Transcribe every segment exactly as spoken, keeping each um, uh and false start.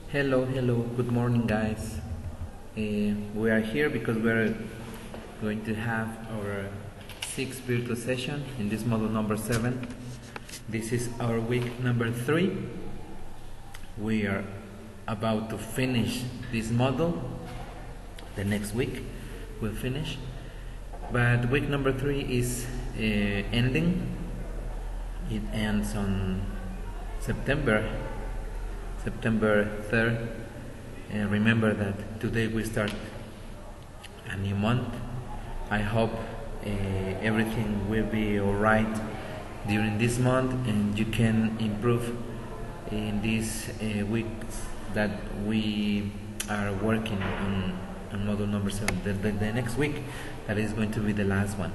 Hello, hello, good morning, guys. Uh, we are here because we're going to have our sixth virtual session in this module number seven. This is our week number three. We are about to finish this module. The next week we'll finish. But week number three is uh, ending. It ends on September. September third, and remember that today we start a new month. I hope uh, everything will be alright during this month and you can improve in these uh, weeks that we are working on, on module number seven, the, the, the next week that is going to be the last one.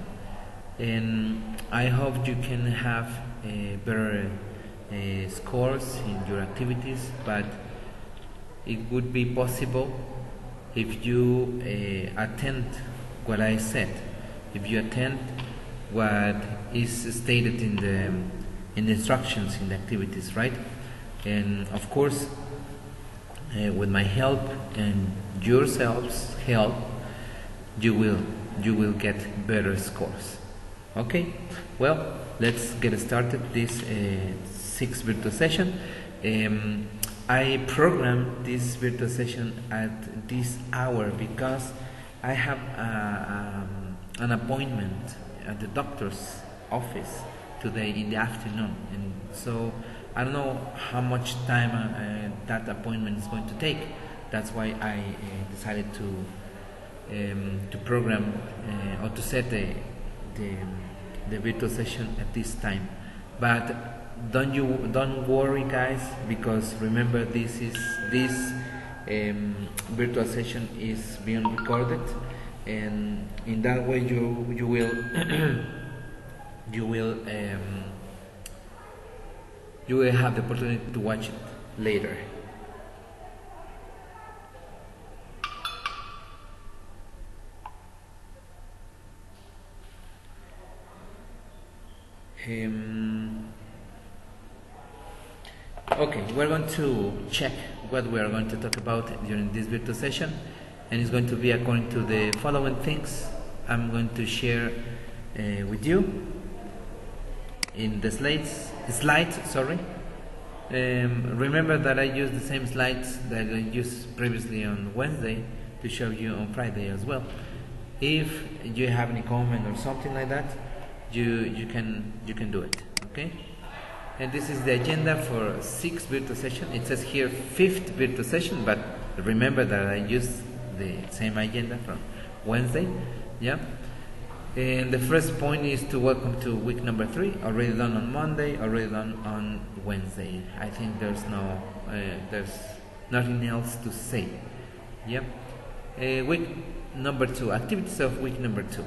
And I hope you can have a better Uh, scores in your activities, but it would be possible if you uh, attend what I said, if you attend what is stated in the in the instructions in the activities, right? And of course, uh, with my help and yourselves' help, you will you will get better scores. Okay, well, let's get started this uh, sixth virtual session. Um, I programmed this virtual session at this hour because I have a, um, an appointment at the doctor's office today in the afternoon, and so I don't know how much time uh, that appointment is going to take. That's why I uh, decided to um, to program uh, or to set the, the the virtual session at this time. But don't you don't worry, guys, because remember this is this um, virtual session is being recorded, and in that way you you will you will um, you will have the opportunity to watch it later. Um, Okay, we're going to check what we are going to talk about during this virtual session, and it's going to be according to the following things I'm going to share uh, with you in the slides. Slides, sorry. Um, remember that I used the same slides that I used previously on Wednesday to show you on Friday as well. If you have any comment or something like that, you you can you can do it. Okay. And this is the agenda for sixth virtual session. It says here fifth virtual session, but remember that I used the same agenda from Wednesday. Yeah. And the first point is to welcome to week number three. Already done on Monday. Already done on Wednesday. I think there's no, uh, there's nothing else to say. Yeah. Uh, week number two. Activities of week number two.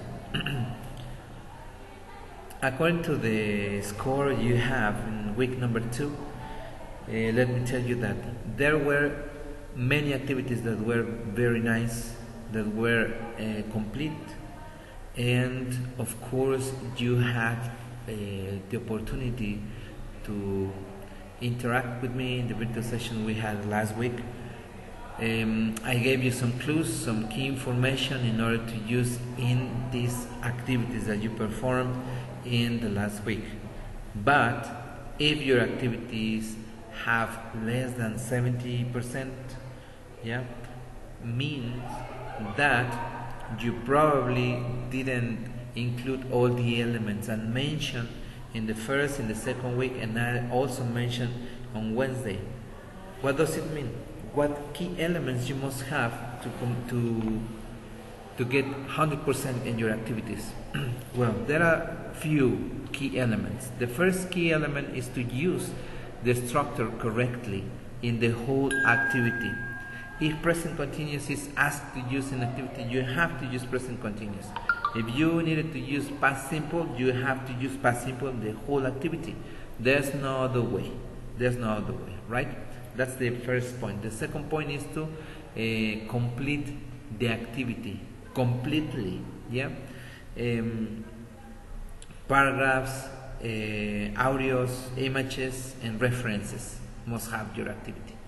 According to the score you have in week number two, uh, let me tell you that there were many activities that were very nice, that were uh, complete, and of course you had uh, the opportunity to interact with me in the virtual session we had last week. Um, I gave you some clues, some key information in order to use in these activities that you performed in the last week. But if your activities have less than seventy percent, yeah, means that you probably didn't include all the elements I mentioned in the first, in the second week, and I also mentioned on Wednesday. What does it mean? What key elements you must have to come to to get one hundred percent in your activities? Well, there are few key elements. The first key element is to use the structure correctly in the whole activity. If present continuous is asked to use an activity, you have to use present continuous. If you needed to use past simple, you have to use past simple in the whole activity. There's no other way. There's no other way, right? That's the first point. The second point is to uh, complete the activity completely. Yeah. Um, paragraphs, uh, audios, images, and references must have your activity.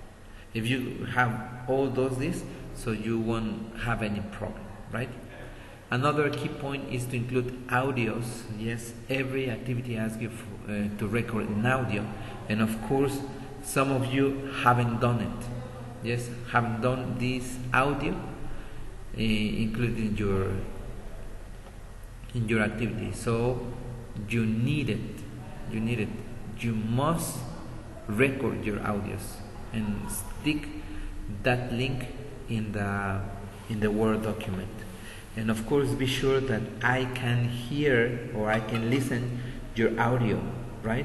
If you have all those this, so you won't have any problem, right? Another key point is to include audios. Yes, every activity asks you for, uh, to record an audio, and of course, some of you haven't done it. Yes, haven't done this audio, uh, included in your in your activity. So you need it. You need it. You must record your audios and stick that link in the in the Word document. And of course, be sure that I can hear or I can listen your audio, right?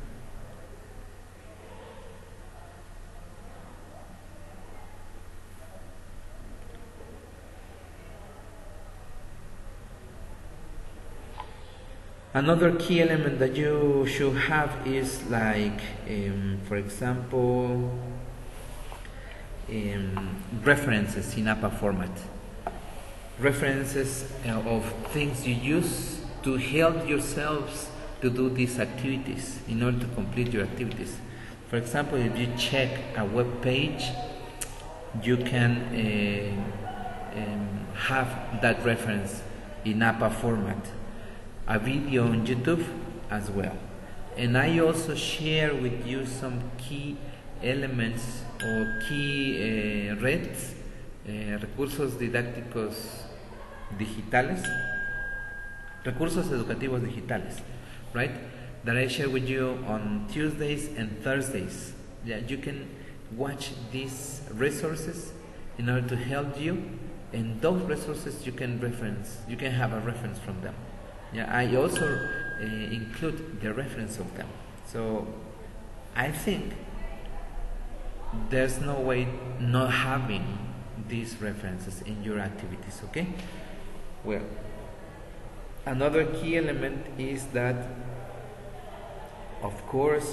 Another key element that you should have is like, um, for example, um, references in A P A format. References uh, of things you use to help yourselves to do these activities in order to complete your activities. For example, if you check a web page, you can uh, um, have that reference in A P A format. A video on YouTube as well. And I also share with you some key elements or key uh, redes, uh, recursos didácticos digitales, recursos educativos digitales, right? That I share with you on Tuesdays and Thursdays. Yeah, you can watch these resources in order to help you, and those resources you can reference, you can have a reference from them. Yeah, I also uh, include the reference of them. So I think there's no way not having these references in your activities, okay? Well, another key element is that, of course,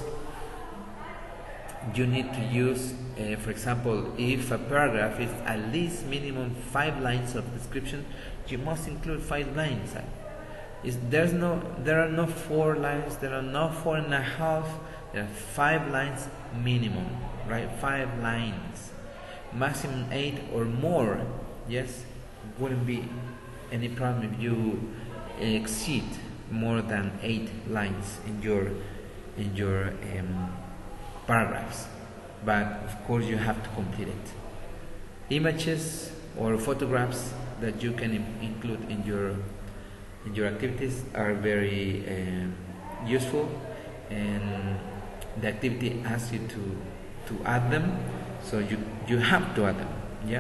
you need to use, uh, for example, if a paragraph is at least minimum five lines of description, you must include five lines. Is there's no there are no four lines, there are no four and a half, there are five lines minimum, right? Five lines, maximum eight or more. Yes, wouldn't be any problem if you exceed more than eight lines in your in your um, paragraphs, but of course you have to complete it. Images or photographs that you can im- include in your in your activities are very uh, useful, and the activity asks you to to add them, so you you have to add them. Yeah,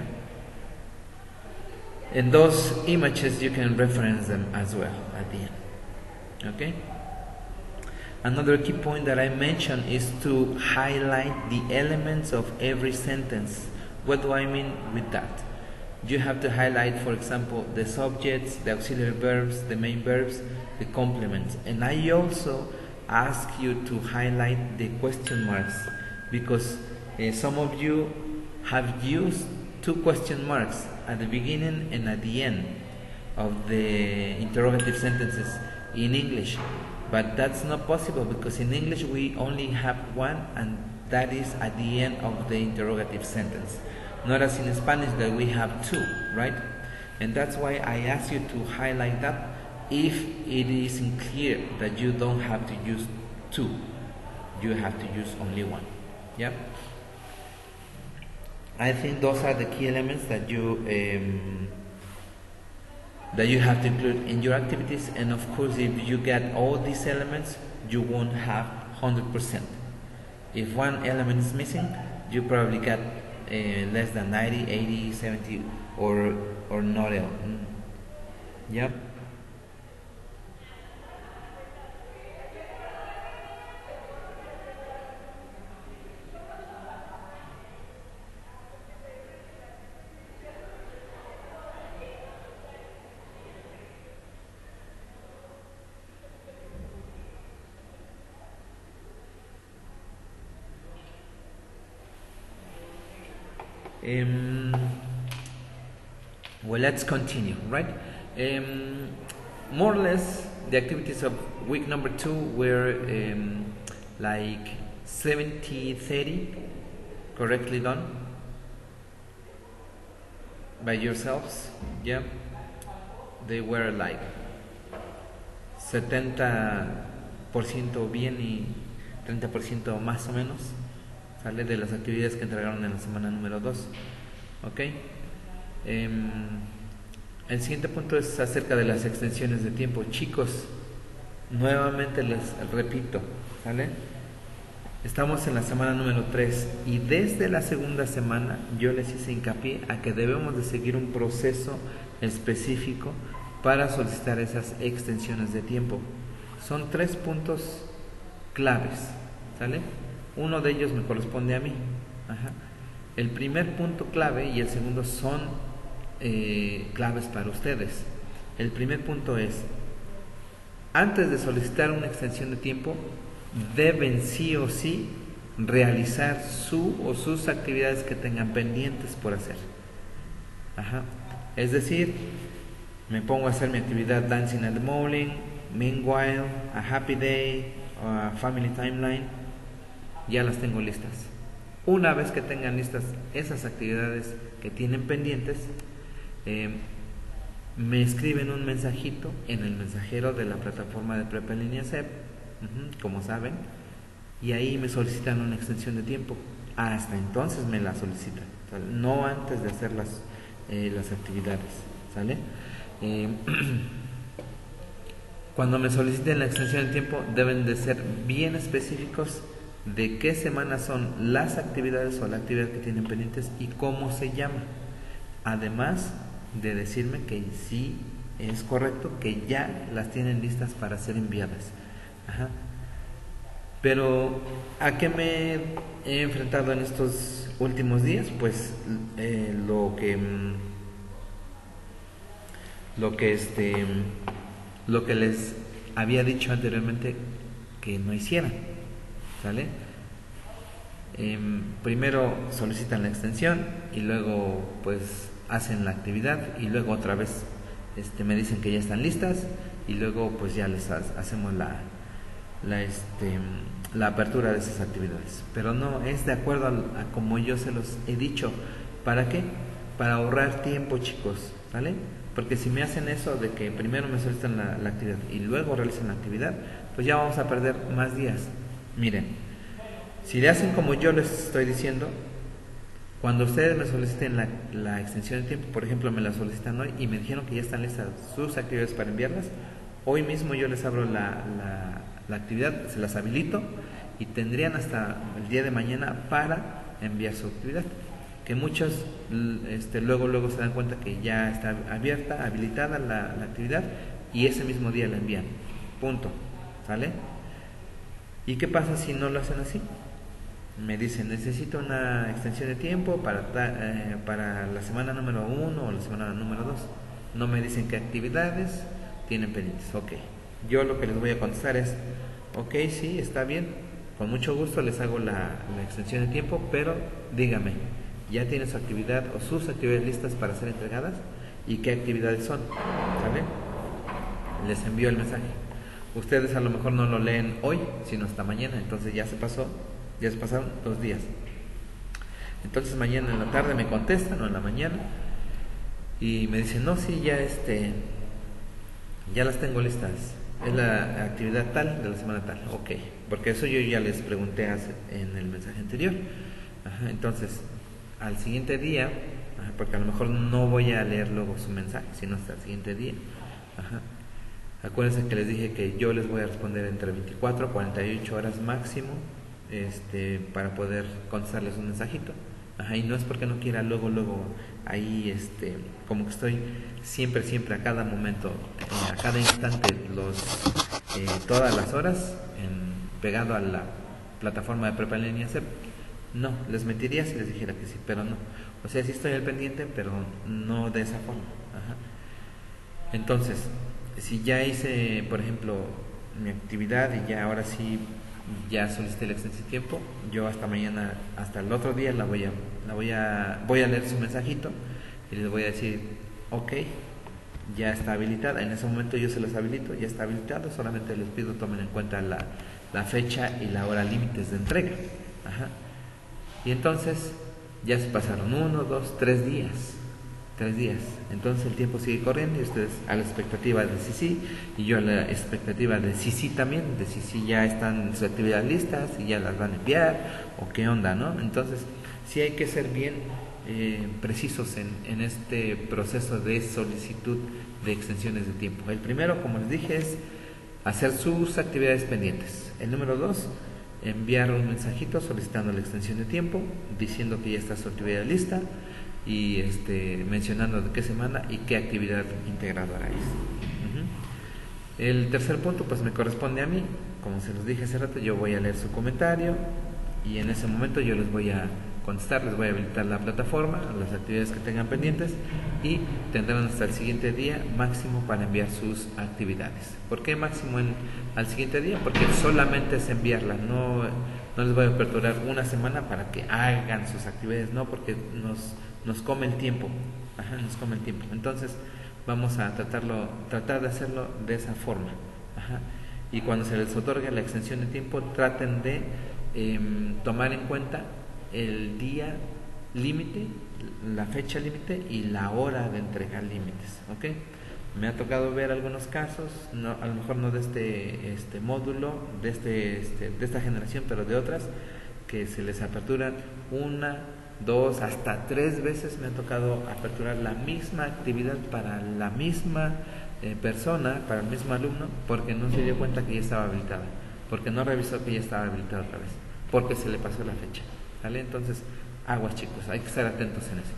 and those images you can reference them as well at the end. Okay. Another key point that I mentioned is to highlight the elements of every sentence. What do I mean with that? You have to highlight, for example, the subjects, the auxiliary verbs, the main verbs, the complements. And I also ask you to highlight the question marks, because uh, some of you have used two question marks at the beginning and at the end of the interrogative sentences in English. But that's not possible, because in English we only have one, and that is at the end of the interrogative sentence. Not as in Spanish that we have two, right? And that's why I ask you to highlight that if it isn't clear that you don't have to use two, you have to use only one. Yeah? I think those are the key elements that you um, that you have to include in your activities. And of course, if you get all these elements, you won't have one hundred percent. If one element is missing, you probably get Uh, less than ninety, eighty, seventy, or or not at all. Mm. Yep. Um, well, let's continue, right? Um, more or less, the activities of week number two were um, like seventy thirty, correctly done by yourselves. Yeah, they were like setenta por ciento bien y treinta por ciento más o menos, sale de las actividades que entregaron en la semana número dos. Ok. Eh, el siguiente punto es acerca de las extensiones de tiempo. Chicos, nuevamente les repito, ¿sale? Estamos en la semana número tres y desde la segunda semana yo les hice hincapié a que debemos de seguir un proceso específico para solicitar esas extensiones de tiempo. Son tres puntos claves, ¿sale? Uno de ellos me corresponde a mí. Ajá. El primer punto clave y el segundo son eh, claves para ustedes. El primer punto es, antes de solicitar una extensión de tiempo, deben sí o sí realizar su o sus actividades que tengan pendientes por hacer. Ajá. Es decir, me pongo a hacer mi actividad Dancing at the Morning, Meanwhile, A Happy Day, a Family Timeline, ya las tengo listas. Una vez que tengan listas esas actividades que tienen pendientes, eh, me escriben un mensajito en el mensajero de la plataforma de Prepa en Línea C E P, uh-huh, como saben, y ahí me solicitan una extensión de tiempo. Hasta entonces me la solicitan, ¿sale? No antes de hacer las, eh, las actividades, ¿sale? Eh, cuando me soliciten la extensión de tiempo deben de ser bien específicos de qué semanas son las actividades o la actividad que tienen pendientes y cómo se llama, además de decirme que sí es correcto, que ya las tienen listas para ser enviadas. Ajá. Pero ¿a qué me he enfrentado en estos últimos días? Pues eh, lo que lo que este lo que les había dicho anteriormente que no hicieran, ¿sale? Eh, primero solicitan la extensión y luego pues hacen la actividad y luego otra vez este, me dicen que ya están listas y luego pues ya les ha hacemos la la, este, la apertura de esas actividades. Pero no es de acuerdo a, a como yo se los he dicho. ¿Para qué? Para ahorrar tiempo, chicos, ¿vale? Porque si me hacen eso de que primero me solicitan la, la actividad y luego realizan la actividad, pues ya vamos a perder más días. Miren, si le hacen como yo les estoy diciendo, cuando ustedes me soliciten la, la extensión de tiempo, por ejemplo, me la solicitan hoy y me dijeron que ya están listas sus actividades para enviarlas, hoy mismo yo les abro la, la, la actividad, se las habilito y tendrían hasta el día de mañana para enviar su actividad. Que muchos este, luego luego se dan cuenta que ya está abierta, habilitada la, la actividad y ese mismo día la envían. Punto. ¿Sale? ¿Y qué pasa si no lo hacen así? Me dicen, necesito una extensión de tiempo para, eh, para la semana número uno o la semana número dos. No me dicen qué actividades tienen pendientes. Ok. Yo lo que les voy a contestar es, ok, sí, está bien. Con mucho gusto les hago la, la extensión de tiempo, pero dígame, ¿ya tiene su actividad o sus actividades listas para ser entregadas? ¿Y qué actividades son? ¿Sabe? Les envío el mensaje. Ustedes a lo mejor no lo leen hoy, sino hasta mañana, entonces ya se pasó, ya se pasaron dos días. Entonces mañana en la tarde me contestan o en la mañana y me dicen, no, sí, ya este, ya las tengo listas. Es la actividad tal de la semana tal. Ok, porque eso yo ya les pregunté hace, en el mensaje anterior. Ajá, entonces, al siguiente día, ajá, porque a lo mejor no voy a leer luego su mensaje, sino hasta el siguiente día. Ajá. Acuérdense que les dije que yo les voy a responder entre veinticuatro a cuarenta y ocho horas máximo, este, para poder contestarles un mensajito. Ajá, y no es porque no quiera luego, luego, ahí, este, como que estoy siempre, siempre, a cada momento, eh, a cada instante, los, eh, todas las horas, en, pegado a la plataforma de Prepa en Línea C E P. No, les mentiría si les dijera que sí, pero no. O sea, sí estoy al pendiente, pero no de esa forma. Ajá. Entonces, si ya hice, por ejemplo, mi actividad y ya ahora sí ya solicité la extensión de tiempo, yo hasta mañana, hasta el otro día la voy a, la voy a, voy a leer su mensajito y les voy a decir, ok, ya está habilitada. En ese momento yo se los habilito, ya está habilitado, solamente les pido tomen en cuenta la, la fecha y la hora límites de entrega. Ajá. Y entonces ya se pasaron uno, dos, tres días. Tres días. Entonces el tiempo sigue corriendo y ustedes a la expectativa de sí sí y yo a la expectativa de sí sí también, de si sí ya están sus actividades listas y ya las van a enviar o qué onda, ¿no? Entonces sí hay que ser bien eh, precisos en, en este proceso de solicitud de extensiones de tiempo. El primero, como les dije, es hacer sus actividades pendientes. El número dos, enviar un mensajito solicitando la extensión de tiempo, diciendo que ya está su actividad lista y este, mencionando de qué semana y qué actividad integradora es. Uh-huh. El tercer punto pues me corresponde a mí, como se los dije hace rato, yo voy a leer su comentario y en ese momento yo les voy a contestar, les voy a habilitar la plataforma, las actividades que tengan pendientes y tendrán hasta el siguiente día máximo para enviar sus actividades. ¿Por qué máximo en, al siguiente día? Porque solamente es enviarla, no, no les voy a aperturar una semana para que hagan sus actividades, no, porque nos, nos come el tiempo, ajá, nos come el tiempo. Entonces vamos a tratarlo, tratar de hacerlo de esa forma, ajá. Y cuando se les otorgue la extensión de tiempo, traten de eh, tomar en cuenta el día límite, la fecha límite y la hora de entregar límites, ¿ok? Me ha tocado ver algunos casos, no, a lo mejor no de este, este módulo, de, este, este, de esta generación, pero de otras, que se les aperturan una, dos, hasta tres veces me ha tocado aperturar la misma actividad para la misma eh, persona, para el mismo alumno, porque no se dio cuenta que ya estaba habilitada, porque no revisó que ya estaba habilitada otra vez, porque se le pasó la fecha. ¿Vale? Entonces, aguas chicos, hay que estar atentos en eso.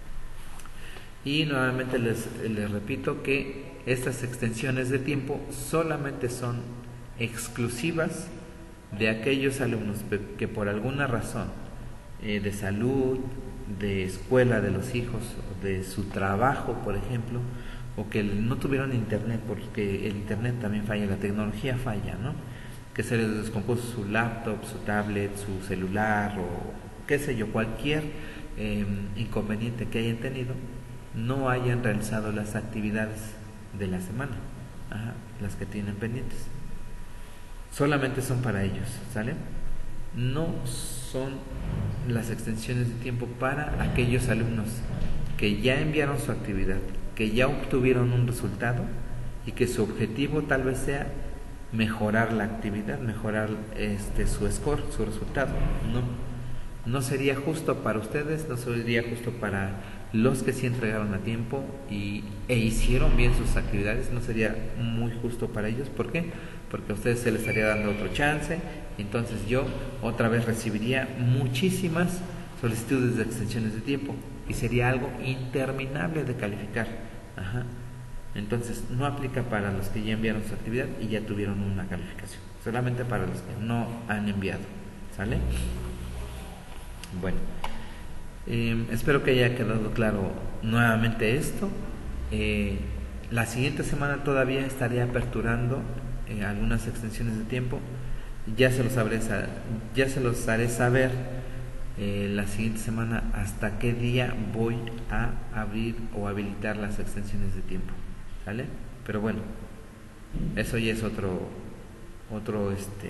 Y nuevamente les, les repito que estas extensiones de tiempo solamente son exclusivas de aquellos alumnos que por alguna razón eh, de salud, de escuela de los hijos, de su trabajo, por ejemplo, o que no tuvieron internet, porque el internet también falla, la tecnología falla, ¿no? Que se les descompuso su laptop, su tablet, su celular o qué sé yo, cualquier eh, inconveniente que hayan tenido, no hayan realizado las actividades de la semana, ajá, las que tienen pendientes. Solamente son para ellos, ¿sale? No son las extensiones de tiempo para aquellos alumnos que ya enviaron su actividad, que ya obtuvieron un resultado y que su objetivo tal vez sea mejorar la actividad, mejorar este su score, su resultado. No, no sería justo para ustedes, no sería justo para los que sí entregaron a tiempo y, e hicieron bien sus actividades, no sería muy justo para ellos. ¿Por qué? Porque a ustedes se les estaría dando otro chance, entonces yo otra vez recibiría muchísimas solicitudes de extensiones de tiempo y sería algo interminable de calificar. Ajá. Entonces no aplica para los que ya enviaron su actividad y ya tuvieron una calificación, solamente para los que no han enviado, ¿sale? Bueno, eh, espero que haya quedado claro nuevamente esto. Eh, la siguiente semana todavía estaré aperturando eh, algunas extensiones de tiempo. Ya se los haré, ya se los haré saber eh, la siguiente semana hasta qué día voy a abrir o habilitar las extensiones de tiempo, ¿vale? Pero bueno, eso ya es otro otro este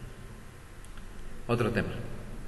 otro tema.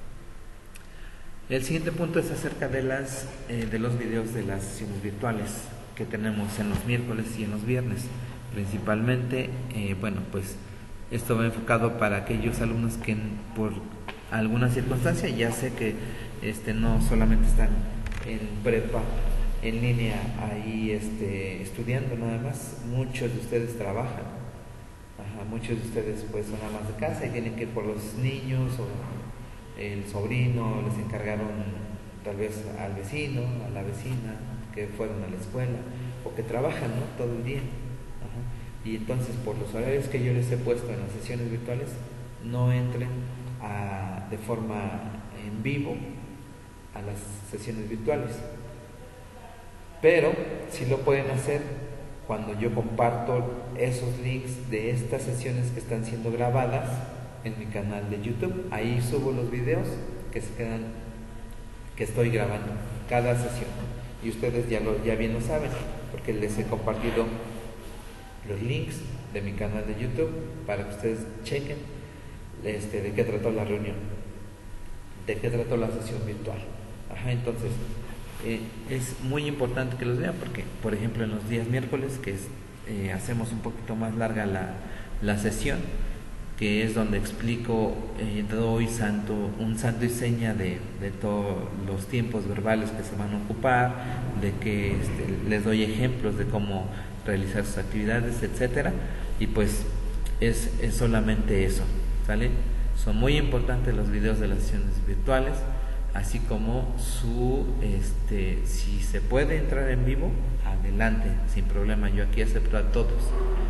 El siguiente punto es acerca de las eh, de los videos de las sesiones virtuales que tenemos en los miércoles y en los viernes. Principalmente, eh, bueno, pues esto va enfocado para aquellos alumnos que por alguna circunstancia, ya sé que este no solamente están en prepa en línea ahí este estudiando nada más, muchos de ustedes trabajan, ajá, muchos de ustedes pues son amas de casa y tienen que ir por los niños o el sobrino, les encargaron tal vez al vecino, a la vecina que fueron a la escuela o que trabajan, ¿no?, todo el día. Ajá. Y entonces por los horarios que yo les he puesto en las sesiones virtuales no entren a, de forma en vivo a las sesiones virtuales, pero sí lo pueden hacer cuando yo comparto esos links de estas sesiones que están siendo grabadas en mi canal de YouTube. Ahí subo los videos que se quedan, que estoy grabando cada sesión, y ustedes ya lo ya bien lo saben porque les he compartido los links de mi canal de YouTube para que ustedes chequen este, de qué trató la reunión. de qué trató la sesión virtual. Ajá, entonces eh, es muy importante que los vean porque, por ejemplo, en los días miércoles, que es, eh, hacemos un poquito más larga la, la sesión, que es donde explico, eh, doy santo, un santo y seña de, de todos los tiempos verbales que se van a ocupar, de que este, les doy ejemplos de cómo realizar sus actividades, etcétera, y pues es, es solamente eso, ¿sale? Son muy importantes los videos de las sesiones virtuales, así como su, este, si se puede entrar en vivo, adelante, sin problema, yo aquí acepto a todos.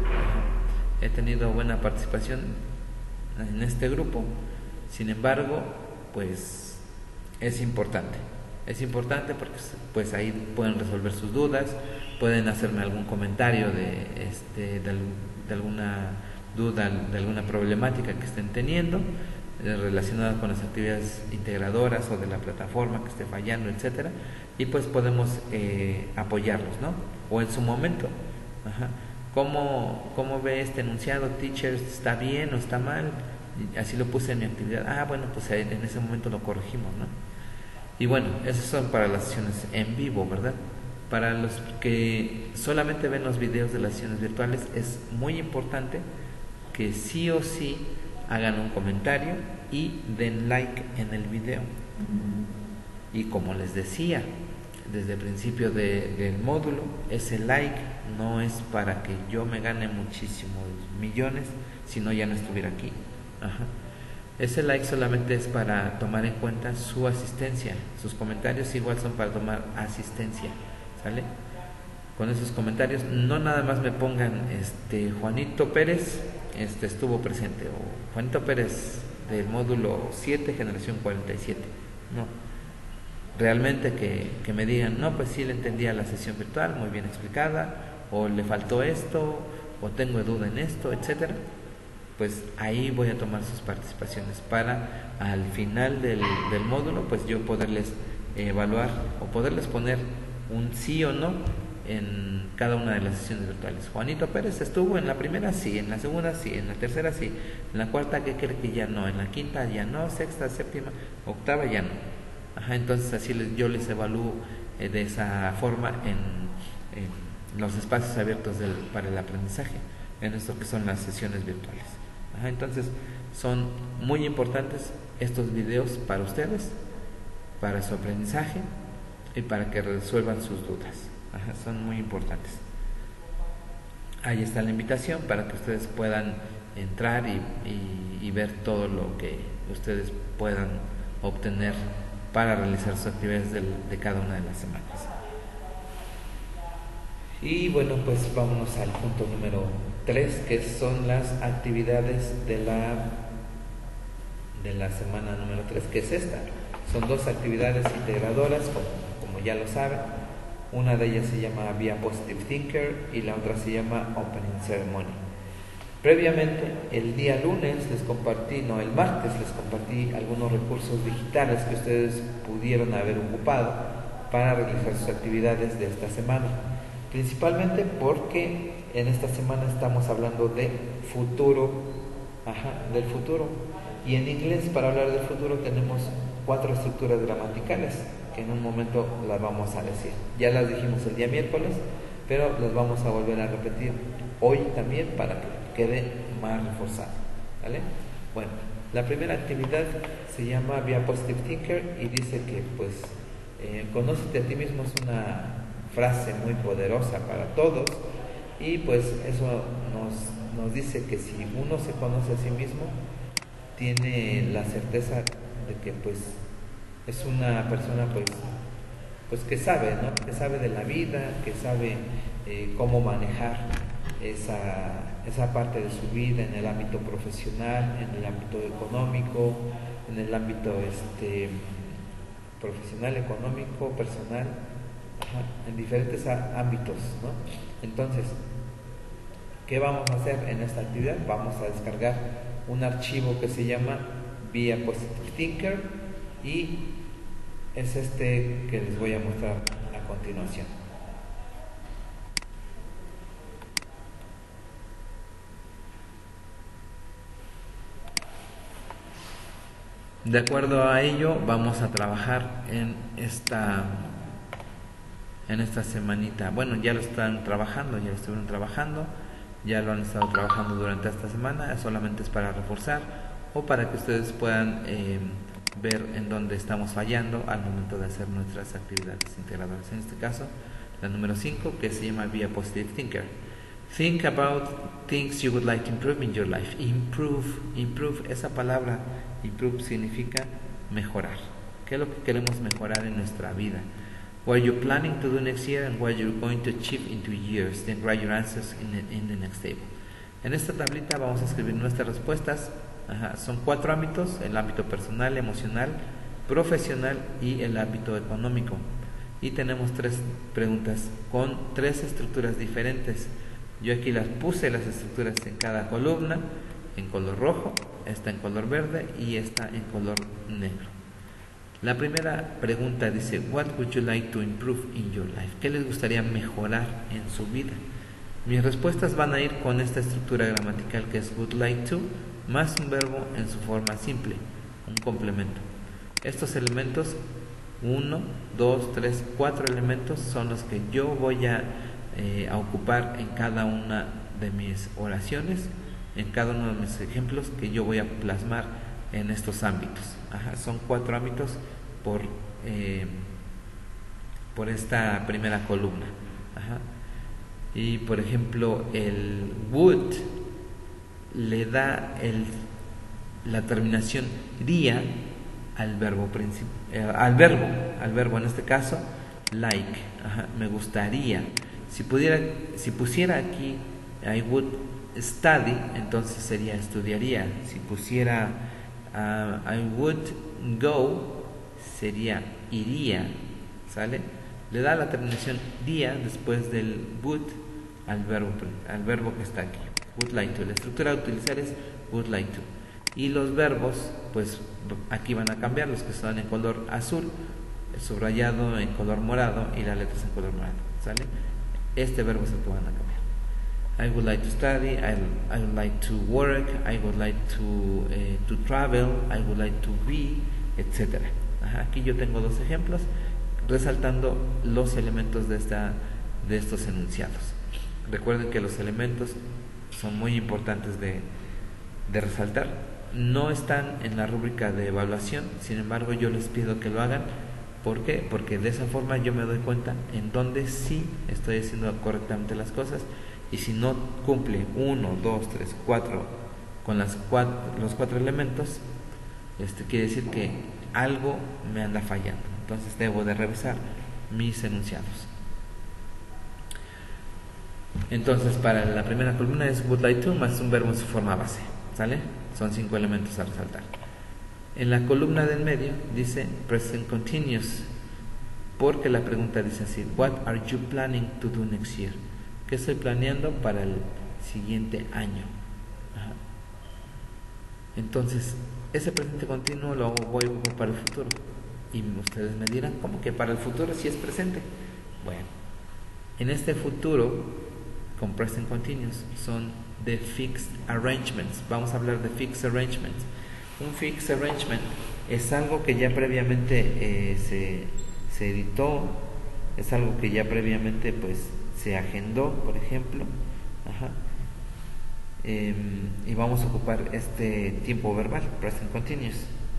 He tenido buena participación en este grupo, sin embargo, pues es importante, es importante porque pues ahí pueden resolver sus dudas, pueden hacerme algún comentario de, este, de, de alguna duda, de alguna problemática que estén teniendo eh, relacionada con las actividades integradoras o de la plataforma que esté fallando, etcétera, y pues podemos eh, apoyarlos, ¿no? O en su momento, ajá. ¿Cómo, ¿Cómo ve este enunciado, teacher? ¿Está bien o está mal? Así lo puse en mi actividad. Ah, bueno, pues en ese momento lo corregimos, ¿no? Y bueno, esos son para las sesiones en vivo, ¿verdad? Para los que solamente ven los videos de las sesiones virtuales, es muy importante que sí o sí hagan un comentario y den like en el video. Y como les decía desde el principio de, del módulo, ese like no es para que yo me gane muchísimos millones, si no ya no estuviera aquí. Ajá. Ese like solamente es para tomar en cuenta su asistencia. Sus comentarios igual son para tomar asistencia, ¿sale? Con esos comentarios no nada más me pongan este Juanito Pérez este estuvo presente o Juanito Pérez del módulo siete generación cuarenta y siete. No. Realmente que, que me digan, no, pues sí le entendía la sesión virtual, muy bien explicada, o le faltó esto, o tengo duda en esto, etcétera. Pues ahí voy a tomar sus participaciones para al final del, del módulo, pues yo poderles evaluar o poderles poner un sí o no en cada una de las sesiones virtuales. Juanito Pérez estuvo en la primera, sí, en la segunda, sí, en la tercera, sí, en la cuarta, ¿qué cree que ya no? En la quinta, ya no, sexta, séptima, octava, ya no. Ajá, entonces así les, yo les evalúo eh, de esa forma en, en los espacios abiertos del, para el aprendizaje, en esto que son las sesiones virtuales. Ajá, entonces son muy importantes estos videos para ustedes, para su aprendizaje y para que resuelvan sus dudas. Ajá, son muy importantes. Ahí está la invitación para que ustedes puedan entrar y, y, y ver todo lo que ustedes puedan obtener para realizar sus actividades de, de cada una de las semanas. Y bueno, pues vámonos al punto número tres, que son las actividades de la de la semana número tres, que es esta. Son dos actividades integradoras, como, como ya lo saben. Una de ellas se llama Be a Positive Thinker y la otra se llama Opening Ceremony. Previamente, el día lunes les compartí, no, el martes les compartí algunos recursos digitales que ustedes pudieron haber ocupado para realizar sus actividades de esta semana. Principalmente porque en esta semana estamos hablando de futuro, ajá, del futuro. Y en inglés, para hablar del futuro, tenemos cuatro estructuras gramaticales que en un momento las vamos a decir. Ya las dijimos el día miércoles, pero las vamos a volver a repetir hoy también para que quede más reforzado, ¿vale? Bueno, la primera actividad se llama Be a Positive Thinker y dice que pues eh, conócete a ti mismo, es una frase muy poderosa para todos y pues eso nos, nos dice que si uno se conoce a sí mismo tiene la certeza de que pues es una persona pues, pues que sabe, ¿no? Que sabe de la vida, que sabe eh, cómo manejar esa, esa parte de su vida en el ámbito profesional, en el ámbito económico, en el ámbito este, profesional, económico, personal, ajá, en diferentes ámbitos, ¿no? Entonces, ¿qué vamos a hacer en esta actividad? Vamos a descargar un archivo que se llama Be a Positive Thinker y es este que les voy a mostrar a continuación. De acuerdo a ello, vamos a trabajar en esta en esta semanita. Bueno, ya lo están trabajando, ya lo estuvieron trabajando, ya lo han estado trabajando durante esta semana. Solamente es para reforzar o para que ustedes puedan eh, ver en dónde estamos fallando al momento de hacer nuestras actividades integradoras. En este caso, la número cinco, que se llama Be a Positive Thinker. Think about things you would like to improve in your life. Improve, improve, esa palabra improve significa mejorar. ¿Qué es lo que queremos mejorar en nuestra vida? What you're planning to do next year and what you're going to achieve in two years. Then write your answers in the, in the next table. En esta tablita vamos a escribir nuestras respuestas. Ajá, son cuatro ámbitos: el ámbito personal, emocional, profesional y el ámbito económico. Y tenemos tres preguntas con tres estructuras diferentes. Yo aquí las puse, las estructuras en cada columna, en color rojo, esta en color verde y esta en color negro. La primera pregunta dice: What would you like to improve in your life? ¿Qué les gustaría mejorar en su vida? Mis respuestas van a ir con esta estructura gramatical que es would like to más un verbo en su forma simple, un complemento. Estos elementos, uno, dos, tres, cuatro elementos son los que yo voy a, eh, a ocupar en cada una de mis oraciones, en cada uno de mis ejemplos que yo voy a plasmar en estos ámbitos. Ajá, son cuatro ámbitos por, eh, por esta primera columna. Ajá. Y por ejemplo, el would le da el, la terminación día al verbo eh, al verbo, al verbo en este caso like. Ajá, me gustaría. Si pudiera, si pusiera aquí I would study, entonces sería estudiaría. Si pusiera Uh, I would go, sería iría, ¿sale? Le da la terminación día después del would al verbo, al verbo que está aquí, would like to. La estructura a utilizar es would like to. Y los verbos, pues aquí van a cambiar, los que están en color azul, el subrayado en color morado y las letras en color morado, ¿sale? Este verbo es el que van a cambiar. I would like to study, I, I would like to work, I would like to, eh, to travel, I would like to be, etcétera. Aquí yo tengo dos ejemplos resaltando los elementos de, esta, de estos enunciados. Recuerden que los elementos son muy importantes de, de resaltar. No están en la rúbrica de evaluación, sin embargo yo les pido que lo hagan. ¿Por qué? Porque de esa forma yo me doy cuenta en dónde sí estoy haciendo correctamente las cosas. Y si no cumple uno, dos, tres, cuatro con las cuatro, los cuatro elementos, este quiere decir que algo me anda fallando. Entonces debo de revisar mis enunciados. Entonces para la primera columna es would like to más un verbo en su forma base, ¿sale? Son cinco elementos a resaltar. En la columna del medio dice present continuous, porque la pregunta dice así: What are you planning to do next year? ¿Qué estoy planeando para el siguiente año? Ajá. Entonces, ese presente continuo lo voy a ocupar para el futuro. Y ustedes me dirán, ¿cómo que para el futuro si es presente? Bueno, en este futuro, con present continuous, son de fixed arrangements. Vamos a hablar de fixed arrangements. Un fixed arrangement es algo que ya previamente eh, se, se editó, es algo que ya previamente pues se agendó, por ejemplo. Ajá. Eh, y vamos a ocupar este tiempo verbal, present continuous.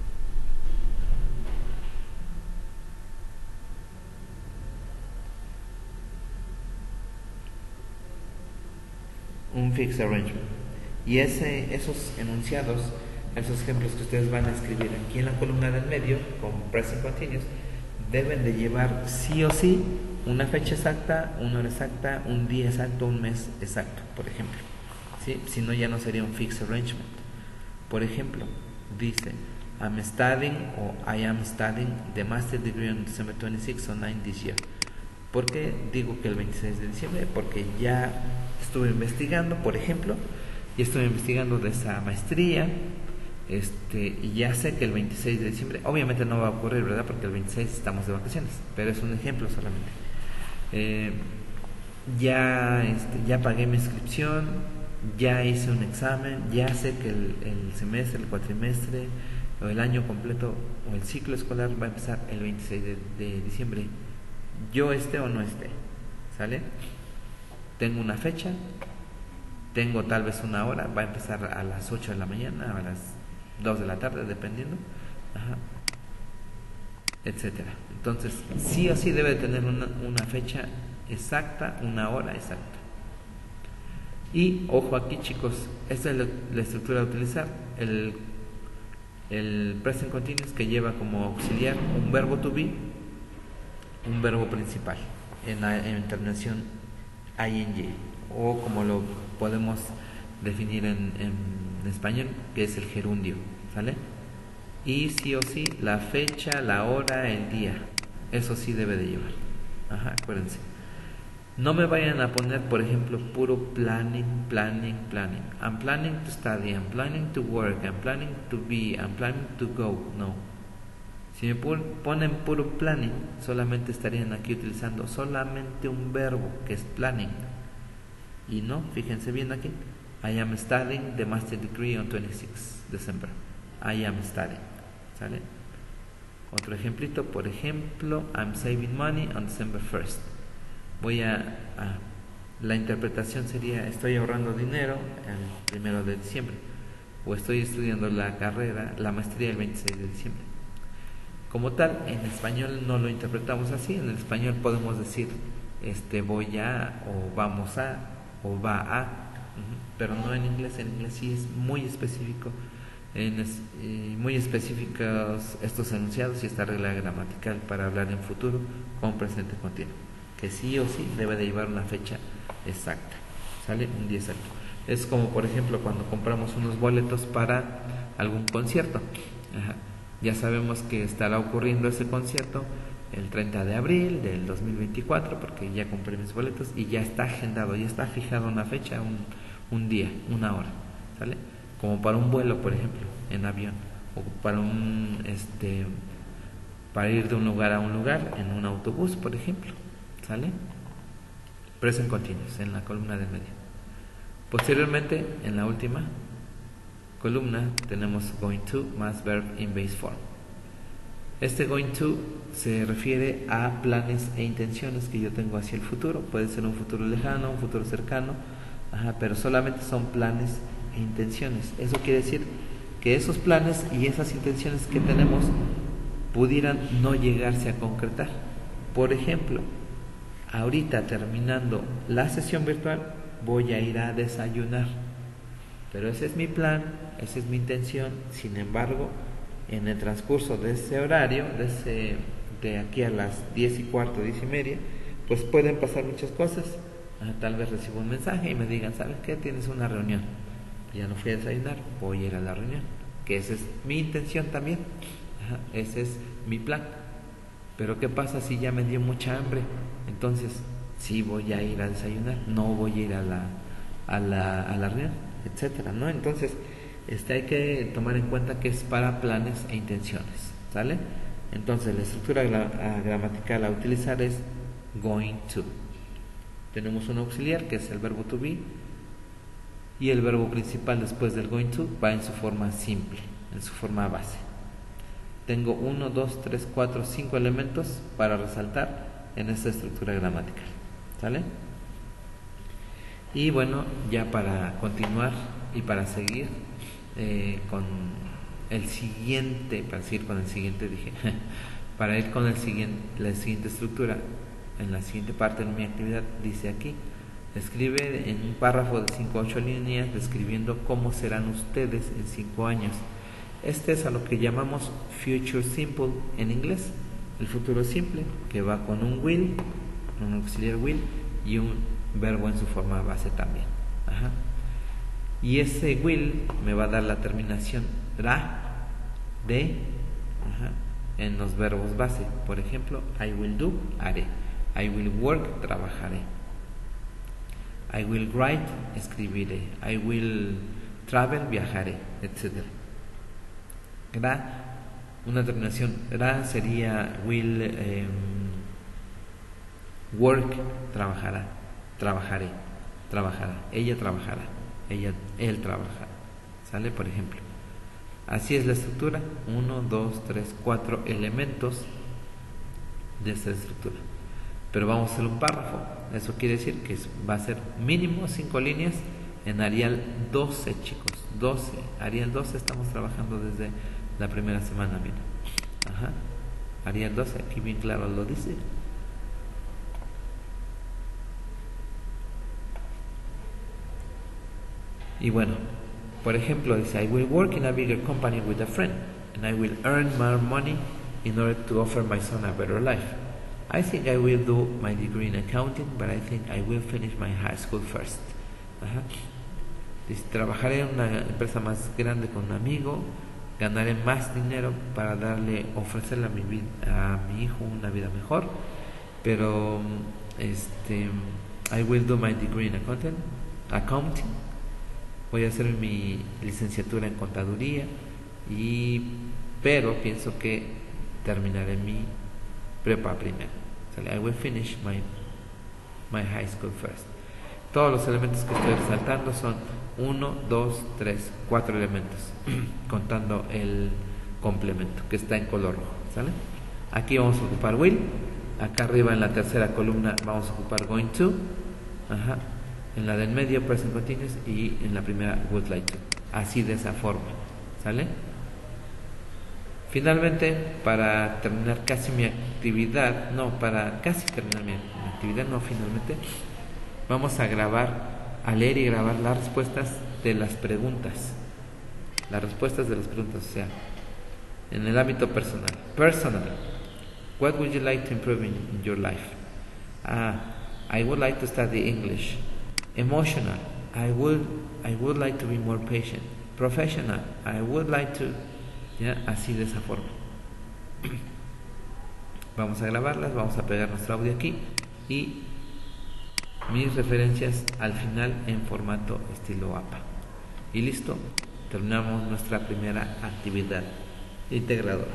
Un fixed arrangement. Y ese, esos enunciados, esos ejemplos que ustedes van a escribir aquí en la columna del medio con present continuous, deben de llevar sí o sí una fecha exacta, una hora exacta, un día exacto, un mes exacto, por ejemplo. ¿Sí? Si no, ya no sería un fixed arrangement. Por ejemplo, dice I'm studying o I am studying the master degree on December twenty-sixth or ninth this year. ¿Por qué digo que el veintiséis de diciembre? Porque ya estuve investigando, por ejemplo, ya estuve investigando de esa maestría. Este, y ya sé que el veintiséis de diciembre, obviamente no va a ocurrir, ¿verdad? Porque el veintiséis estamos de vacaciones, pero es un ejemplo solamente. Eh, ya, este, ya pagué mi inscripción, ya hice un examen, ya sé que el, el semestre, el cuatrimestre, o el año completo o el ciclo escolar va a empezar el veintiséis de, de diciembre, yo esté o no esté, ¿sale? Tengo una fecha, tengo tal vez una hora, va a empezar a las ocho de la mañana, a las dos de la tarde, dependiendo, ajá, etcétera. Entonces, sí o sí debe tener una, una fecha exacta, una hora exacta. Y ojo aquí, chicos, esta es la, la estructura a utilizar. El, el present continuous, que lleva como auxiliar un verbo to be, un verbo principal en, en terminación ing, o como lo podemos definir en, en español, que es el gerundio, ¿sale? Y sí o sí la fecha, la hora, el día, eso sí debe de llevar. Ajá, acuérdense. No me vayan a poner, por ejemplo, puro planning, planning, planning. I'm planning to study, I'm planning to work, I'm planning to be, I'm planning to go. No. Si me ponen puro planning, solamente estarían aquí utilizando solamente un verbo, que es planning. Y no, fíjense bien aquí. I am studying the master degree on twenty-sixth of December. I am studying. ¿Sale? Otro ejemplito, por ejemplo, I'm saving money on December first. Voy a, a la interpretación sería: estoy ahorrando dinero el primero de diciembre, o estoy estudiando la carrera, la maestría el veintiséis de diciembre. Como tal, en español no lo interpretamos así. En el español podemos decir este voy a, o vamos a, o va a, uh-huh. Pero no en inglés. En inglés sí es muy específico, en es, eh, muy específicos estos enunciados y esta regla gramatical para hablar en futuro con presente continuo, que sí o sí debe de llevar una fecha exacta, ¿sale? Un día exacto. Es como, por ejemplo, cuando compramos unos boletos para algún concierto. Ajá. Ya sabemos que estará ocurriendo ese concierto el treinta de abril del dos mil veinticuatro, porque ya compré mis boletos y ya está agendado, ya está fijada una fecha, un, un día, una hora, ¿sale? Como para un vuelo, por ejemplo, en avión, o para un este para ir de un lugar a un lugar en un autobús, por ejemplo, ¿sale? Present continuous en la columna de medio. Posteriormente, en la última columna tenemos going to más verb in base form. Este going to se refiere a planes e intenciones que yo tengo hacia el futuro. Puede ser un futuro lejano, un futuro cercano, ajá, pero solamente son planes e intenciones. Eso quiere decir que esos planes y esas intenciones que tenemos pudieran no llegarse a concretar. Por ejemplo, ahorita terminando la sesión virtual voy a ir a desayunar, pero ese es mi plan, esa es mi intención. Sin embargo, en el transcurso de ese horario, de, ese, de aquí a las diez y cuarto, diez y media, pues pueden pasar muchas cosas. Ah, tal vez recibo un mensaje y me digan, ¿sabes qué? Tienes una reunión. Ya no fui a desayunar, voy a ir a la reunión, que esa es mi intención también. Ajá, ese es mi plan. Pero ¿qué pasa si ya me dio mucha hambre? Entonces, sí voy a ir a desayunar, no voy a ir a la, a la, a la reunión, etcétera, ¿no? Entonces, este, hay que tomar en cuenta que es para planes e intenciones, ¿sale? Entonces, la estructura gra- gramatical a utilizar es going to. Tenemos un auxiliar que es el verbo to be, y el verbo principal después del going to va en su forma simple, en su forma base. Tengo uno, dos, tres, cuatro, cinco elementos para resaltar en esta estructura gramatical, ¿sale? Y bueno, ya para continuar y para seguir eh, con el siguiente, para seguir con el siguiente, dije, para ir con el siguiente, la siguiente estructura, en la siguiente parte de mi actividad, dice aquí, escribe en un párrafo de cinco a ocho líneas describiendo cómo serán ustedes en cinco años. Este es a lo que llamamos future simple en inglés, el futuro simple, que va con un will, un auxiliar will y un verbo en su forma base también. Ajá. Y ese will me va a dar la terminación ra, de, ajá, en los verbos base. Por ejemplo, I will do, haré. I will work, trabajaré. I will write, escribiré. I will travel, viajaré, etcétera. Ra, una terminación ra sería will eh, work, trabajará, trabajaré, trabajará, ella trabajará, ella, él trabajará, ¿sale? Por ejemplo, Así es la estructura, uno, dos, tres, cuatro elementos de esta estructura. Pero vamos a hacer un párrafo, eso quiere decir que va a ser mínimo cinco líneas en Arial doce, chicos, doce, Arial doce estamos trabajando desde la primera semana, miren. Ajá. Arial doce, aquí bien claro lo dice. Y bueno, por ejemplo, dice, I will work in a bigger company with a friend, and I will earn more money in order to offer my son a better life. I think I will do my degree in accounting, but I think I will finish my high school first. Ajá. Dice, trabajaré en una empresa más grande con un amigo, ganaré más dinero para darle, ofrecerle a mi, vida, a mi hijo una vida mejor, pero este, I will do my degree in accounting, accounting. Voy a hacer mi licenciatura en contaduría, y, pero pienso que terminaré mi prepa primero. So, I will finish my, my high school first. Todos los elementos que estoy resaltando son uno, dos, tres, cuatro elementos, contando el complemento que está en color rojo, ¿sale? Aquí vamos a ocupar will, acá arriba en la tercera columna vamos a ocupar going to, ajá. En la del medio present continuous y en la primera would like to, así de esa forma, ¿sale? Finalmente, para terminar casi mi actividad, no, para casi terminar mi, mi actividad, no, finalmente, vamos a grabar, a leer y grabar las respuestas de las preguntas, las respuestas de las preguntas, o sea, en el ámbito personal. Personal, what would you like to improve in, in your life? Ah, I would like to study English. Emotional, I would, I would like to be more patient. Professional, I would like to, ya, así de esa forma. Vamos a grabarlas, vamos a pegar nuestro audio aquí y mis referencias al final en formato estilo A P A. Y listo, terminamos nuestra primera actividad integradora.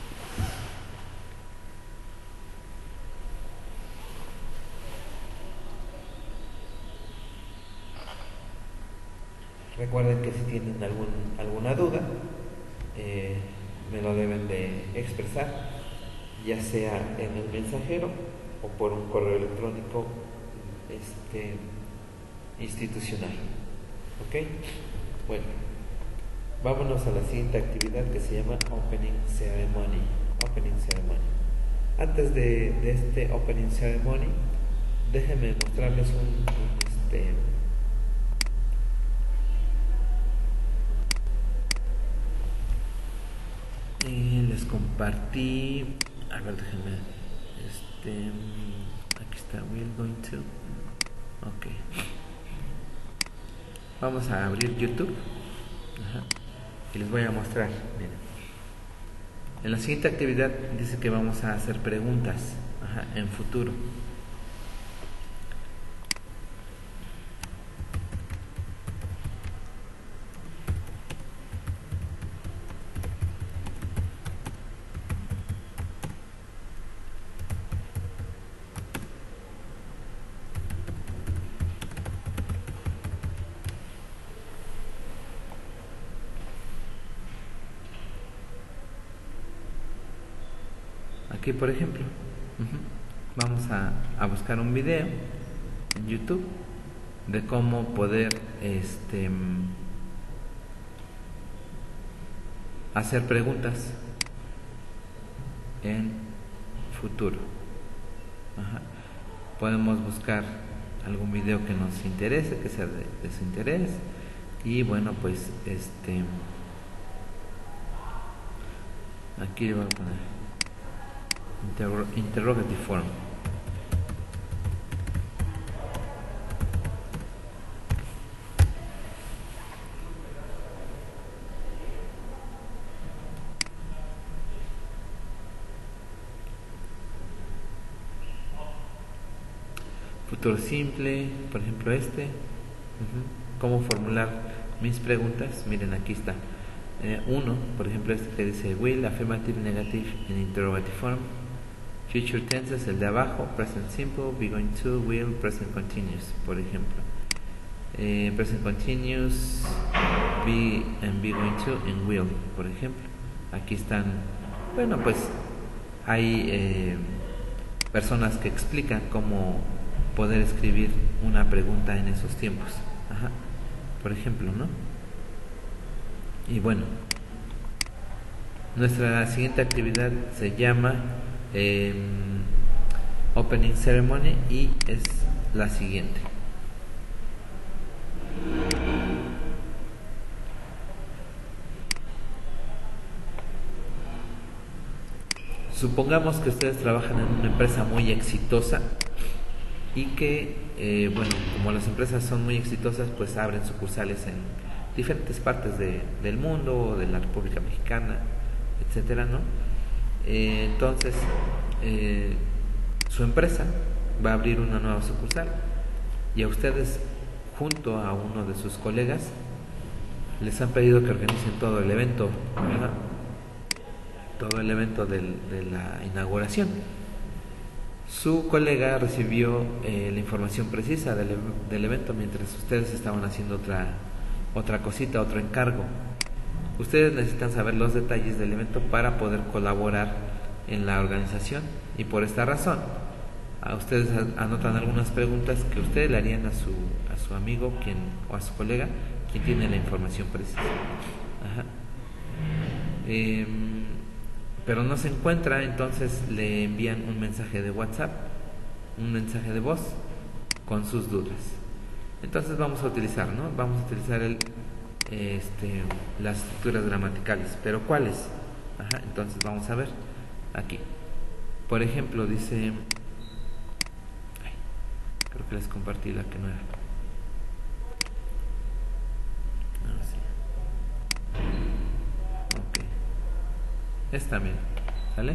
Recuerden que si tienen algún, alguna duda, eh, me lo deben de expresar, ya sea en el mensajero o por un correo electrónico este, institucional. ¿Ok? Bueno, vámonos a la siguiente actividad que se llama Opening Ceremony. Opening Ceremony. Antes de, de este Opening Ceremony, déjenme mostrarles un, un este, y les compartí, a ver, déjenme, este, aquí está, we're going to, ok, vamos a abrir YouTube. Ajá. Y les voy a mostrar, miren, en la siguiente actividad dice que vamos a hacer preguntas, ajá, en futuro. Aquí, por ejemplo, uh-huh, vamos a, a buscar un video en YouTube de cómo poder este, hacer preguntas en futuro. Ajá. Podemos buscar algún video que nos interese, que sea de, de su interés, y bueno, pues este aquí le voy a poner Interro interrogative form. Futuro simple, por ejemplo este. Uh-huh. Cómo formular mis preguntas. Miren, aquí está. Eh, uno, por ejemplo este que dice will, affirmative, negative en interrogative form. Future tenses, el de abajo, present simple, be going to, will, present continuous, por ejemplo. Eh, present continuous, be and be going to en will, por ejemplo. Aquí están, bueno, pues hay eh, personas que explican cómo poder escribir una pregunta en esos tiempos. Ajá. Por ejemplo, ¿no? Y bueno, nuestra siguiente actividad se llama eh, Opening Ceremony y es la siguiente. Supongamos que ustedes trabajan en una empresa muy exitosa y que, eh, bueno, como las empresas son muy exitosas, pues abren sucursales en diferentes partes de, del mundo, de la República Mexicana, etcétera, ¿no? Eh, entonces, eh, su empresa va a abrir una nueva sucursal y a ustedes, junto a uno de sus colegas, les han pedido que organicen todo el evento, ¿verdad? todo el evento del, de la inauguración. Su colega recibió eh, la información precisa del, del evento mientras ustedes estaban haciendo otra, otra cosita, otro encargo. Ustedes necesitan saber los detalles del evento para poder colaborar en la organización y por esta razón a ustedes anotan algunas preguntas que ustedes le harían a su, a su amigo quien, o a su colega quien tiene la información precisa. Ajá. Eh, pero no se encuentra, entonces le envían un mensaje de WhatsApp, un mensaje de voz con sus dudas. Entonces vamos a utilizar, ¿no? Vamos a utilizar el, este, las estructuras gramaticales, pero ¿cuáles? Ajá, entonces vamos a ver aquí. Por ejemplo, dice, ay, creo que les compartí la que no era. Esta también, ¿sale?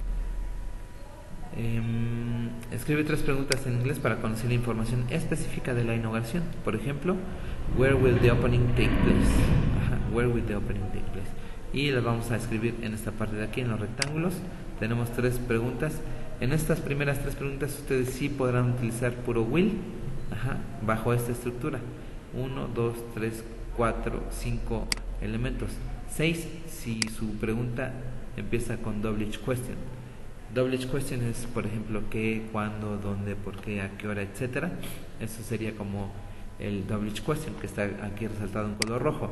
Eh, escribe tres preguntas en inglés para conocer la información específica de la inauguración. Por ejemplo, where will the opening take place? Ajá, where will the opening take place? Y las vamos a escribir en esta parte de aquí, en los rectángulos. Tenemos tres preguntas. En estas primeras tres preguntas ustedes sí podrán utilizar puro will, ajá, bajo esta estructura. Uno, dos, tres, cuatro, cinco elementos. Seis si su pregunta empieza con double each question. Double each question es, por ejemplo, qué, cuándo, dónde, por qué, a qué hora, etcétera. Eso sería como el double each question que está aquí resaltado en color rojo.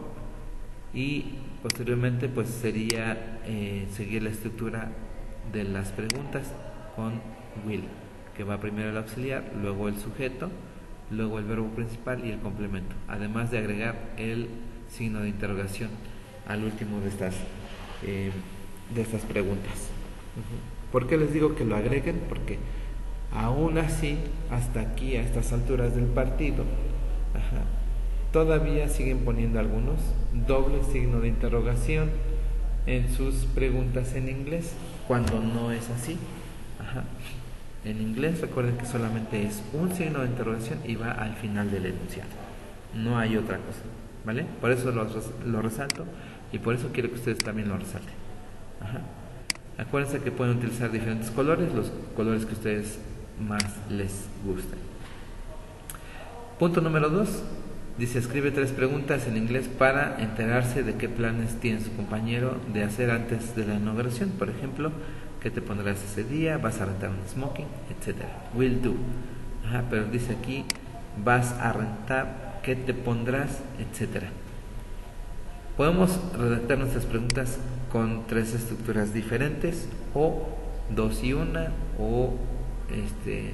Y posteriormente, pues sería eh, seguir la estructura de las preguntas con will, que va primero el auxiliar, luego el sujeto, luego el verbo principal y el complemento. Además de agregar el signo de interrogación al último de estas eh, de estas preguntas. Uh-huh. ¿Por qué les digo que lo agreguen? Porque aún así, hasta aquí, a estas alturas del partido, ajá, todavía siguen poniendo algunos doble signo de interrogación en sus preguntas en inglés, cuando no es así. Ajá. En inglés recuerden que solamente es un signo de interrogación y va al final del enunciado, no hay otra cosa, ¿vale? Por eso lo, lo resalto y por eso quiero que ustedes también lo resalten. Ajá. Acuérdense que pueden utilizar diferentes colores, los colores que ustedes más les gusten. Punto número dos. Dice, escribe tres preguntas en inglés para enterarse de qué planes tiene su compañero de hacer antes de la inauguración. Por ejemplo, ¿qué te pondrás ese día? ¿Vas a rentar un smoking? Etcétera. Will do. Ajá, pero dice aquí, vas a rentar, ¿qué te pondrás? Etcétera. Podemos redactar nuestras preguntas con tres estructuras diferentes, o dos y una, o este,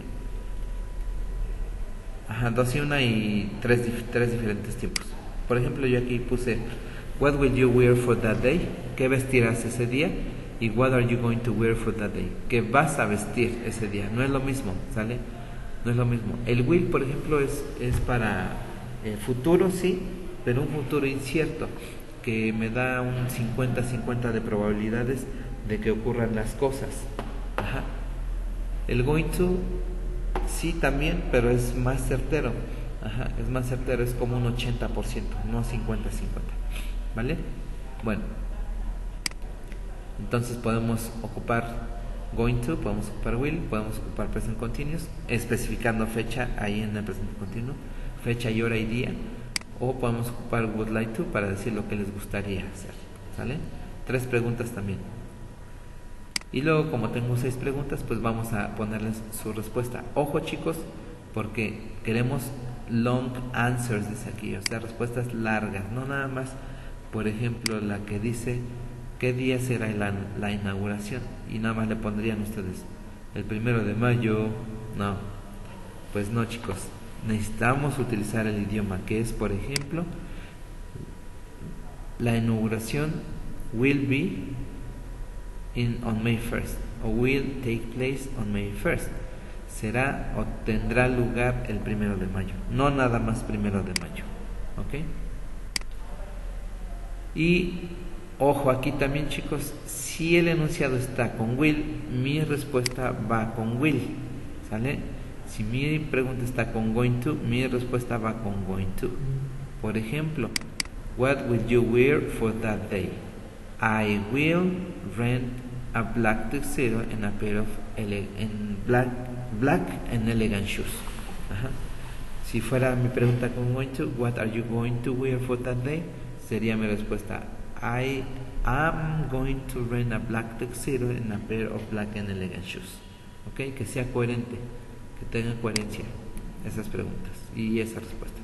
ajá, dos y una y tres, tres diferentes tiempos. Por ejemplo, yo aquí puse, what will you wear for that day? ¿Qué vestirás ese día? Y what are you going to wear for that day? ¿Qué vas a vestir ese día? No es lo mismo, ¿sale? No es lo mismo. El will, por ejemplo, es, es para eh, futuro, sí, pero un futuro incierto, que me da un cincuenta cincuenta de probabilidades de que ocurran las cosas. Ajá. El going to, sí también, pero es más certero. Ajá, es más certero, es como un ochenta por ciento, no cincuenta cincuenta. ¿Vale? Bueno. Entonces podemos ocupar going to, podemos ocupar will, podemos ocupar present continuous, especificando fecha ahí en el presente continuo, fecha y hora y día. o podemos ocupar would like to para decir lo que les gustaría hacer, ¿sale? Tres preguntas también. Y luego, como tengo seis preguntas, pues vamos a ponerles su respuesta. Ojo, chicos, porque queremos long answers, dice aquí, o sea, respuestas largas, no nada más, por ejemplo, la que dice qué día será la, la inauguración, y nada más le pondrían ustedes el primero de mayo. No, pues no, chicos, necesitamos utilizar el idioma, que es, por ejemplo, la inauguración will be in on May first, o will take place on May first. Será o tendrá lugar el primero de mayo, no nada más primero de mayo, ¿ok? Y ojo aquí también, chicos, si el enunciado está con will, mi respuesta va con will, ¿sale? Si mi pregunta está con going to, mi respuesta va con going to. Por ejemplo, what will you wear for that day? I will rent a black tuxedo and a pair of ele and black, black and elegant shoes. Ajá. Si fuera mi pregunta con going to, what are you going to wear for that day? Sería mi respuesta, I am going to rent a black tuxedo and a pair of black and elegant shoes. ¿Ok? Que sea coherente, que tenga coherencia esas preguntas y esas respuestas.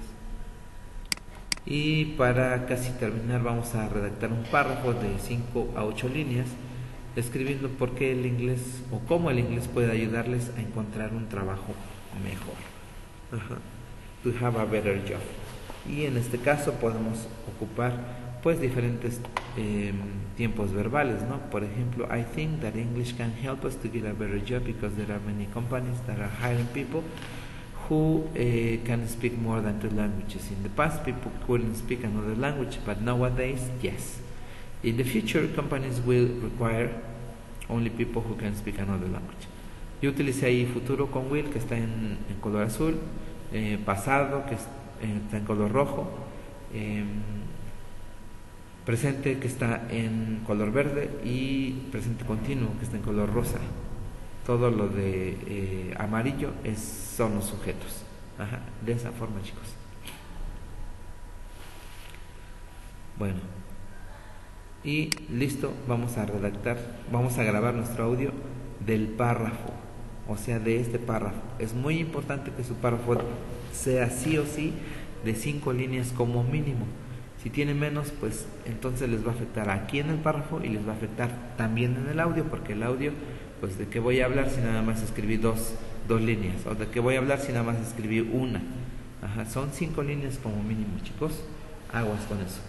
Y para casi terminar vamos a redactar un párrafo de cinco a ocho líneas escribiendo por qué el inglés o cómo el inglés puede ayudarles a encontrar un trabajo mejor. Ajá. To have a better job. Y en este caso podemos ocupar pues diferentes eh, tiempos verbales, ¿no? Por ejemplo, I think that English can help us to get a better job because there are many companies that are hiring people who uh, can speak more than two languages. In the past, people couldn't speak another language, but nowadays, yes. In the future, companies will require only people who can speak another language. Yo utilicé ahí futuro con will, que está en, en color azul, eh, pasado, que es, eh, está en color rojo, eh, presente, que está en color verde, y presente continuo, que está en color rosa. Todo lo de eh, amarillo es, son los sujetos. Ajá, de esa forma, chicos. Bueno, y listo, vamos a redactar, vamos a grabar nuestro audio del párrafo, o sea, de este párrafo. Es muy importante que su párrafo sea sí o sí de cinco líneas como mínimo. Si tiene menos, pues entonces les va a afectar aquí en el párrafo y les va a afectar también en el audio, porque el audio, pues de qué voy a hablar si nada más escribí dos, dos líneas, o de qué voy a hablar si nada más escribí una. Ajá, son cinco líneas como mínimo, chicos. Aguas con eso.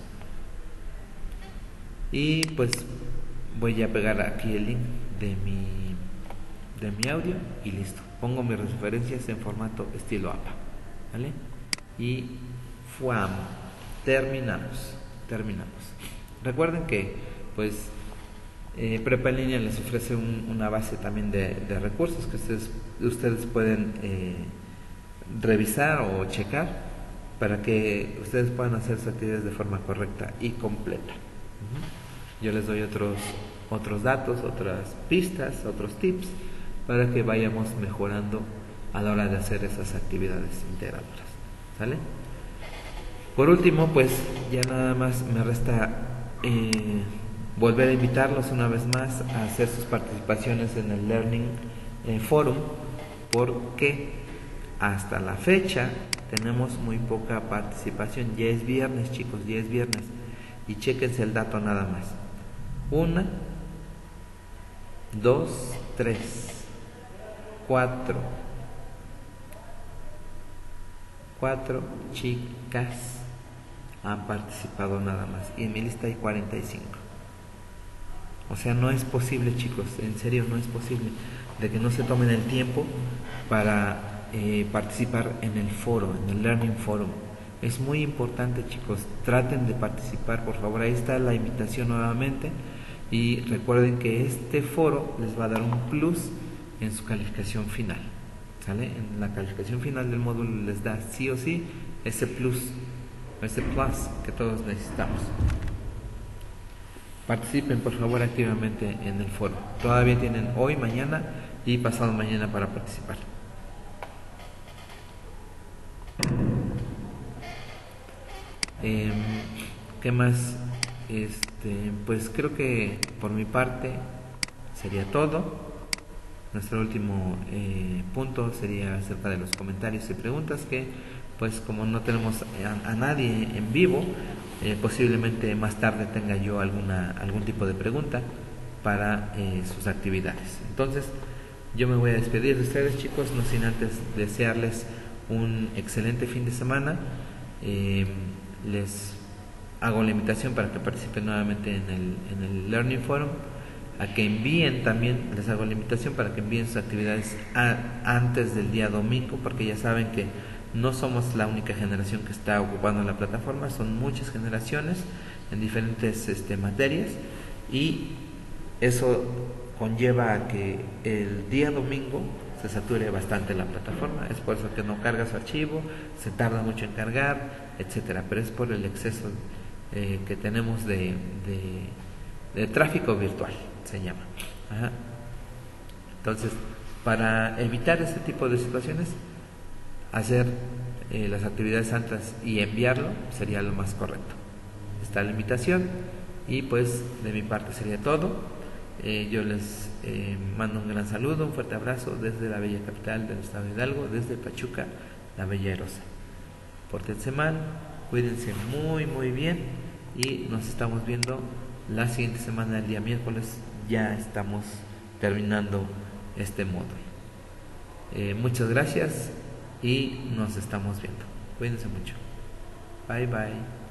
Y pues voy a pegar aquí el link de mi, de mi audio y listo. Pongo mis referencias en formato estilo A P A, ¿vale? Y ¡fuam! Terminamos, terminamos. Recuerden que pues eh, Prepa en línea les ofrece un, una base también de, de recursos que ustedes, ustedes pueden eh, revisar o checar para que ustedes puedan hacer sus actividades de forma correcta y completa. Uh-huh. Yo les doy otros, otros datos, otras pistas, otros tips para que vayamos mejorando a la hora de hacer esas actividades integradoras. ¿Sale? Por último, pues ya nada más me resta eh, volver a invitarlos una vez más a hacer sus participaciones en el Learning eh, Forum, porque hasta la fecha tenemos muy poca participación. Ya es viernes, chicos, ya es viernes. Y chéquense el dato nada más. Una, dos, tres, cuatro, cuatro chicas han participado nada más. Y en mi lista hay cuarenta y cinco. O sea, no es posible, chicos, en serio no es posible de que no se tomen el tiempo para eh, participar en el foro, en el Learning Forum. Es muy importante, chicos, traten de participar, por favor. Ahí está la invitación nuevamente. Y recuerden que este foro les va a dar un plus en su calificación final. ¿Sale? En la calificación final del módulo les da sí o sí ese plus, ese plus que todos necesitamos. Participen, por favor, activamente en el foro. Todavía tienen hoy, mañana y pasado mañana para participar. Eh, ¿Qué más? Este, pues creo que por mi parte sería todo. Nuestro último eh, punto sería acerca de los comentarios y preguntas, que pues como no tenemos a, a nadie en vivo, eh, posiblemente más tarde tenga yo alguna algún tipo de pregunta para eh, sus actividades. Entonces yo me voy a despedir de ustedes, chicos, no sin antes desearles un excelente fin de semana. Eh, les hago la invitación para que participen nuevamente en el, en el Learning Forum, a que envíen también, les hago la invitación para que envíen sus actividades a, antes del día domingo, porque ya saben que no somos la única generación que está ocupando la plataforma, son muchas generaciones en diferentes este, materias, y eso conlleva a que el día domingo se sature bastante la plataforma. Es por eso que no carga su archivo, se tarda mucho en cargar, etcétera, pero es por el exceso eh, que tenemos de, de, de tráfico virtual, se llama. Ajá. Entonces, para evitar ese tipo de situaciones, hacer eh, las actividades antes y enviarlo sería lo más correcto. Está la invitación, y pues de mi parte sería todo. Eh, yo les eh, mando un gran saludo, un fuerte abrazo desde la bella capital del estado de Hidalgo, desde Pachuca, la bella Erosa. Pórtense mal, cuídense muy muy bien, y nos estamos viendo la siguiente semana, el día miércoles. Ya estamos terminando este módulo. Eh, muchas gracias y nos estamos viendo. Cuídense mucho. Bye bye.